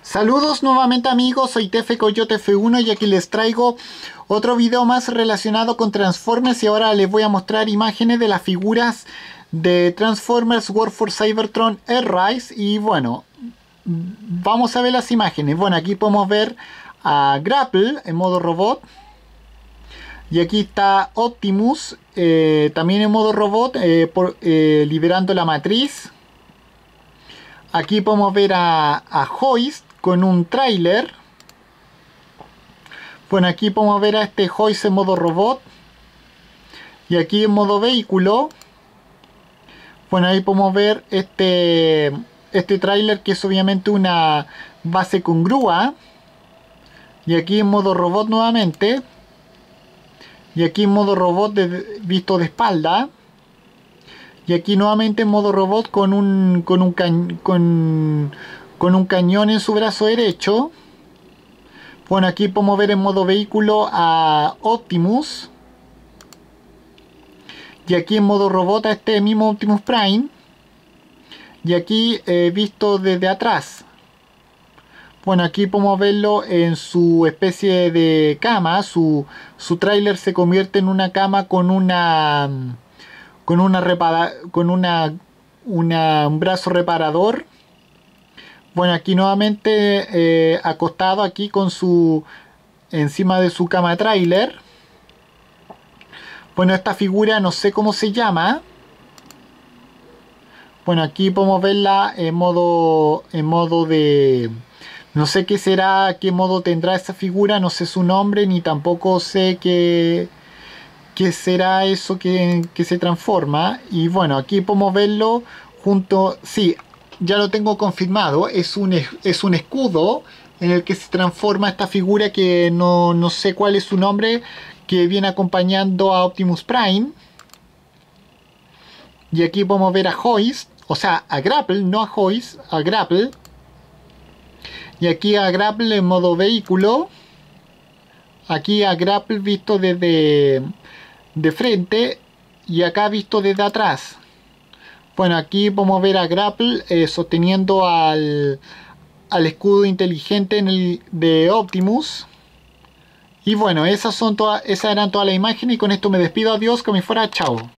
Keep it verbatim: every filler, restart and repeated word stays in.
Saludos nuevamente amigos, soy Tefe Coyote F uno y aquí les traigo otro video más relacionado con Transformers y ahora les voy a mostrar imágenes de las figuras de Transformers War for Cybertron Earthrise. Y bueno, vamos a ver las imágenes. Bueno, aquí podemos ver a Grapple en modo robot. Y aquí está Optimus, eh, también en modo robot, eh, por, eh, liberando la matriz. Aquí podemos ver a, a Hoist con un tráiler. Bueno, aquí podemos ver a este Hoist en modo robot. Y aquí en modo vehículo. Bueno, ahí podemos ver este, este tráiler, que es obviamente una base con grúa. Y aquí en modo robot nuevamente. Y aquí en modo robot de, visto de espalda. Y aquí nuevamente en modo robot con un, con un, ca con, con un cañón en su brazo derecho. Bueno, aquí podemos ver en modo vehículo a Optimus. Y aquí en modo robot a este mismo Optimus Prime. Y aquí eh, visto desde atrás. Bueno, aquí podemos verlo en su especie de cama. Su, su tráiler se convierte en una cama con una... con una repara con una, una un brazo reparador. Bueno, aquí nuevamente eh, acostado aquí con su encima de su cama trailer. Bueno, esta figura no sé cómo se llama. Bueno, aquí podemos verla en modo en modo de no sé qué será, qué modo tendrá esa figura, no sé su nombre ni tampoco sé qué qué será eso que, que se transforma. Y bueno, aquí podemos verlo junto, sí, ya lo tengo confirmado, es un, es un escudo en el que se transforma esta figura que no, no sé cuál es su nombre, que viene acompañando a Optimus Prime. Y aquí podemos ver a Hoist, o sea, a Grapple, no a Hoist, a Grapple. Y aquí a Grapple en modo vehículo. Aquí a Grapple visto desde de frente y acá visto desde atrás. Bueno, aquí podemos ver a Grapple eh, sosteniendo al, al escudo inteligente en el, de Optimus. Y bueno, esas son todas, esas eran todas las imágenes y con esto me despido. Adiós, que me fuera, chao.